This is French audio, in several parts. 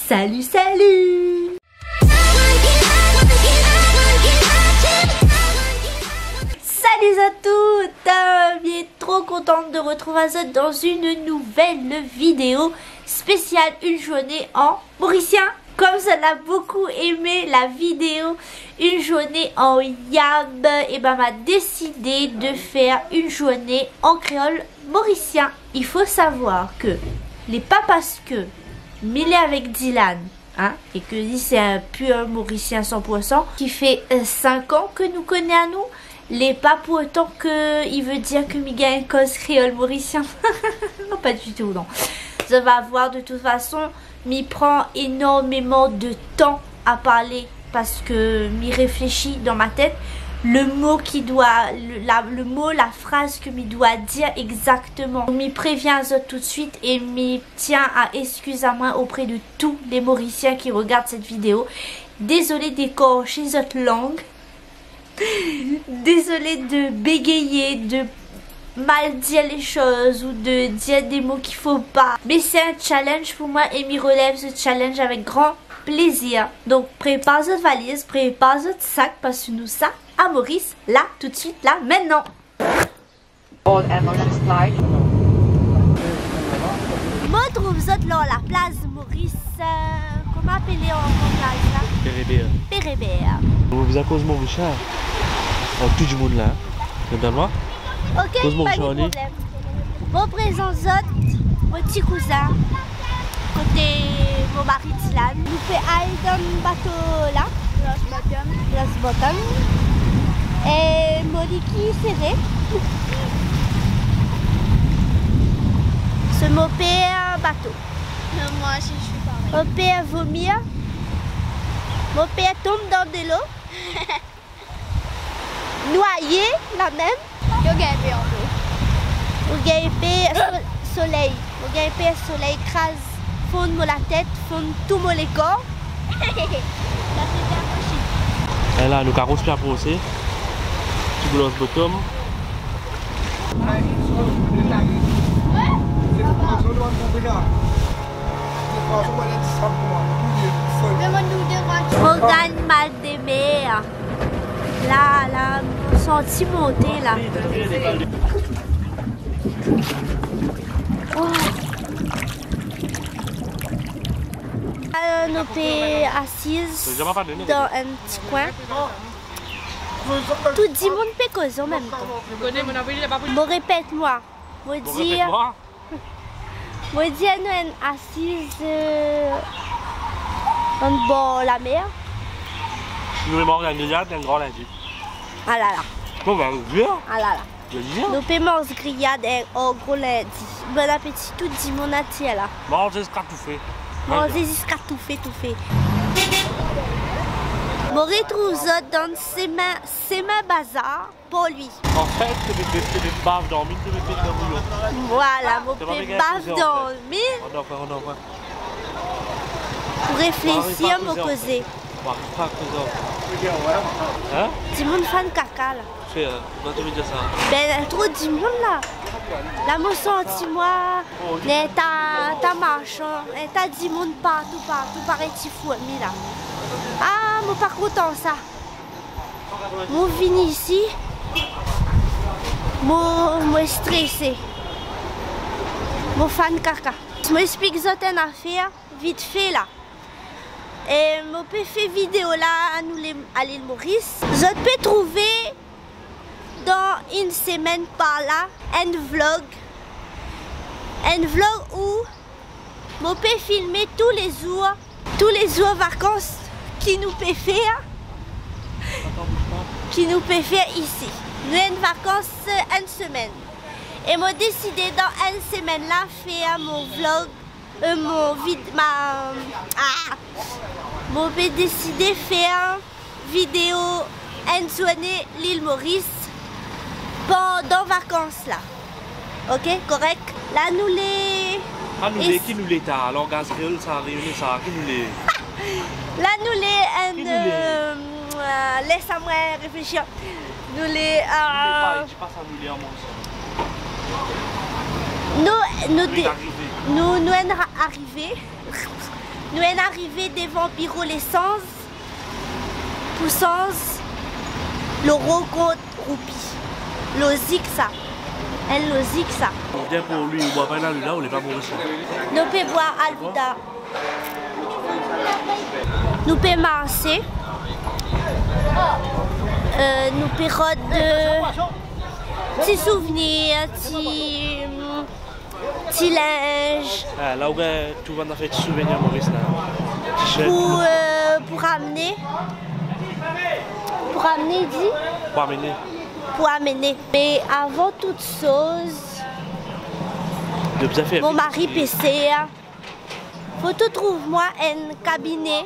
Salut, salut! Salut à toutes! Bien trop contente de retrouver Azot dans une nouvelle vidéo spéciale une journée en mauricien. Comme ça l'a beaucoup aimé la vidéo une journée en yab, et ben m'a décidé de faire une journée en créole mauricien. Il faut savoir que les pas parce que Milé avec Dylan, hein, et que c'est un pur mauricien 100%, qui fait 5 ans que nous connaît à nous, les pas pour autant que il veut dire que Miga est cause créole mauricien. Non, pas du tout, non. Ça va voir de toute façon, m'y prend énormément de temps à parler parce que m'y réfléchit dans ma tête le mot qui doit, la phrase que m'y doit dire exactement. M'y prévient tout de suite et m'y tient à excuse à moi auprès de tous les Mauriciens qui regardent cette vidéo. Désolée d'écorcher votre langue. Désolée de bégayer, de mal dire les choses ou de dire des mots qu'il faut pas. Mais c'est un challenge pour moi et m'y relève ce challenge avec grand plaisir. Donc prépare votre valise, prépare votre sac parce que nous ça à Maurice, là, tout de suite, là, maintenant. Moi trouve ça là, la place Maurice, comment appeler en place là? Pérébert. Pérébert. Vous à cause de mon Richard. Tout du monde là. Regarde-moi. Ok, pas de problème. Bon présent mon petit cousin, côté mon mari Dylan. Nous fait aller dans le bateau là, Los Bottom. Et Moliki serré. Ce mon père bateau. Moi aussi je suis pareil. Mon père vomir. Mon père tombe dans de l'eau. Noyé la même. Yo gagne en peu. Ou gagne soleil. Ou gagne soleil écrase, fond la tête, fond tout mon corps. Là c'est bien possible. Et là, le carrosse bien brossé. Petit Los Bottom. On gagne mal des mers. Là, on senti monter là. Oh. Nous sommes assises dans un petit coin. Tout le monde peut causer en même temps. Bon, répète-moi. Moi dire, nous sommes assises en bord de la mer. Nous sommes en grillade un grand lundi. Ah là là. Bon, bah, viens. Ah là là. Nous paiements grillade en gros lundi. Bon appétit tout le monde entier là. Mangez ce tout fait. Mangez jusqu'à tout fait. Je retrouve dans ses mains bazar pour lui. En fait, c'est des baves dans le mine, c'est des baves dans le mine. Voilà, mon père bave dans le mine. On en pour réfléchir, me causer. Hein? Du monde fan caca là. Comment tu veux dire ça? Ben, trop du monde là. Là, moi, senti moi, t'as marchand, t'as du monde partout, pareil, tu fous, là. Ah, moi, pas content ça. Moi, venu ici, moi, stressé. Moi, fan caca. Je m'explique une affaire, vite fait là. Et je peux faire vidéo là à l'île Maurice. Je peux trouver dans une semaine par là un vlog où je peux filmer tous les jours vacances qui nous peut faire ici. Nous avons une vacances une semaine. Et j'ai décidé dans une semaine là faire mon vlog, j'ai décidé faire vidéo une journée l'île Maurice pendant vacances là. Ok, correct? Là nous les... Ah nous les qui nous les t'a, alors gaz réel ça réunit ça, qui nous les... Là nous les... laisse-moi réfléchir. Nous les... Je passe à nous les en nous sommes arrivés Nous sommes arrivés devant bureau l'essence. Puissance. Le rencontre roupie. Le zigzag. Elle le zigzag. Bien pour lui, on boit pas là, lui là, on n'est pas mauvais. Nous pouvons boire Albuda. Nous pouvons marcher. Nous pouvons petits souvenirs, petits linge. Ah, là où tu vas faire des souvenirs, Maurice là. Pour amener. Pour amener, dit. Pour amener. Pour amener. Mais avant toute chose, mon mari PC. Faut tout trouver moi un cabinet.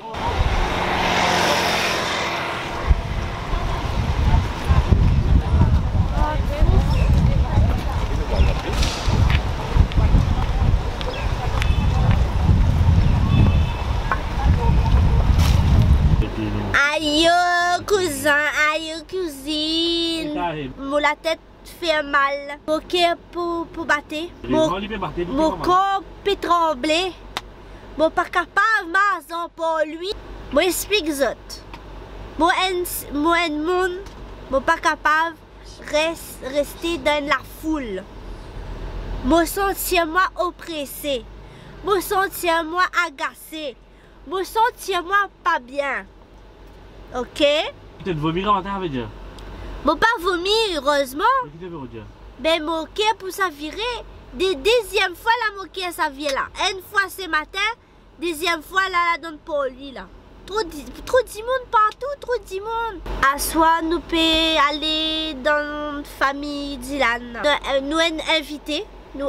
Aïe cousin, aïe cousine. La tête fait mal. Ok pour battre. Mon corps peut trembler. Mon pas capable de pour lui. Moi explique zot. Moi monde. Moi pas capable rester dans la foule. Moi sentir moi oppressé. Moi sentir moi agacé. Moi sentir moi pas bien. Ok? Tu te vomis à matin avec Dieu? Moi pas vomir heureusement. Qui te veut dire? Ben mon cœur pour ça virer. Deuxième fois la moquette ça vient là. Une fois ce matin, deuxième fois là la donne pour lui là. Trop de monde partout, trop de monde. À soir nous pouvons aller dans la famille Dylan. Nous sommes invités,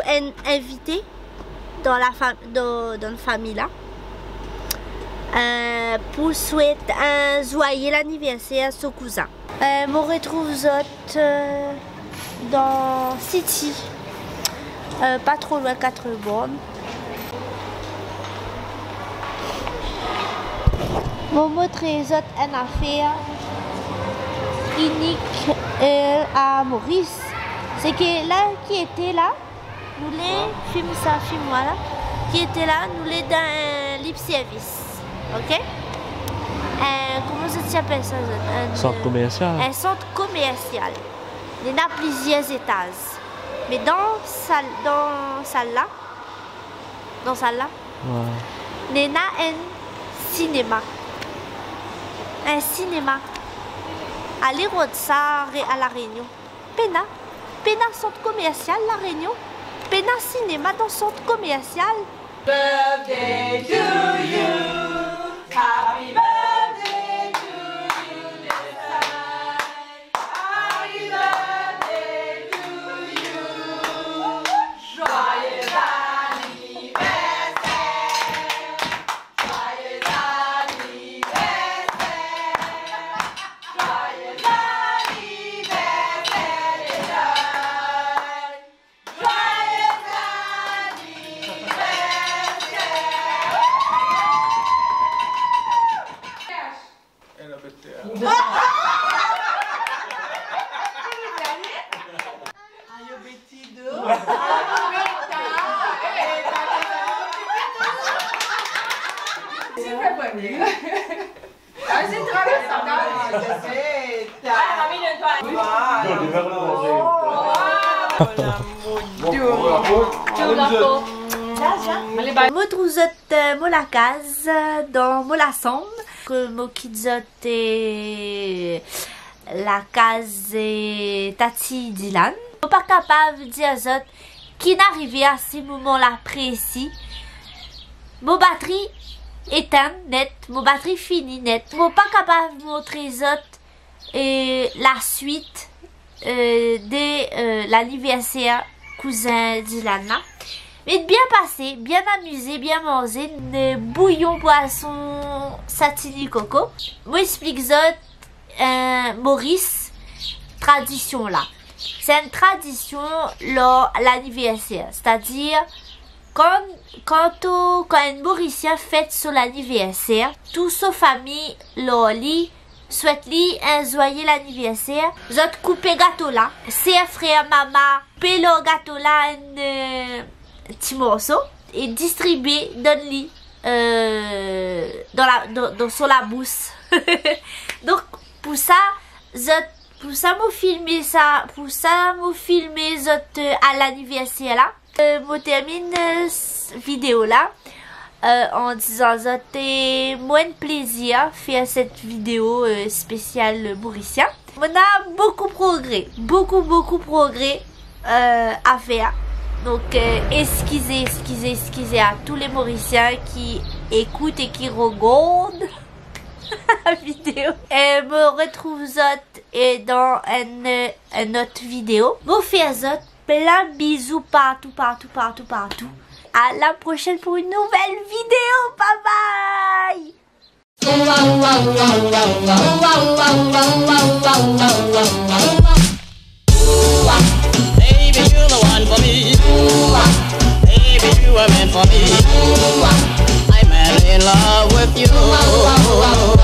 dans la famille là. Pour souhaiter un joyeux anniversaire à son cousin. Je retrouve Zot dans City, pas trop loin 4 bornes. Je montrer Zot une affaire unique à Maurice. C'est que là, qui était là, nous les film voilà, qui était là, nous les dans un lip service. Ok? Comment ça s'appelle ça? Un centre commercial. Un centre commercial. Il y a plusieurs étages. Mais dans salle là, il y a un cinéma. Un cinéma. Allez, ça à La Réunion. Pena centre commercial, La Réunion. Pena cinéma dans centre commercial. Birthday to you. Happy birthday to you this time. Happy birthday to you. Joyeux anniversaire. Joyeux anniversaire. Joyeux anniversaire les jeunes. Joyeux Moi trouve la case dans la sombre que moi qui la case Tati Dylan. Je suis pas capable de dire zot qui n'arrivait à ce moment-là précis. Mon batterie éteinte net, mon batterie finie net. Je suis pas capable de montrer zot la suite de l'anniversaire cousin Dylan là. Mais bien passé, bien amusé, bien mangé, de bouillon poisson satini coco. Moi explique zot Maurice tradition là. C'est une tradition lors l'anniversaire, c'est-à-dire quand un Mauricien fête son anniversaire, toute sa famille lit souhaite lui un joyeux anniversaire. Zot couper gâteau là, ses frères maman paient le gâteau là un petit morceau et distribuer dans le lit sur la bourse. Donc pour ça me filmer ça, à l'anniversaire là. Je termine vidéo là en disant c'était moins de plaisir faire cette vidéo spéciale Mauricien. On a beaucoup progrès à faire. Donc excusez à tous les Mauriciens qui écoutent et qui regardent la vidéo. Et me retrouve dans une autre vidéo. Vous faites plein de bisous partout. À la prochaine pour une nouvelle vidéo. Bye Baby, you're the one for me. Baby, you were meant for me. I'm madly in love with you.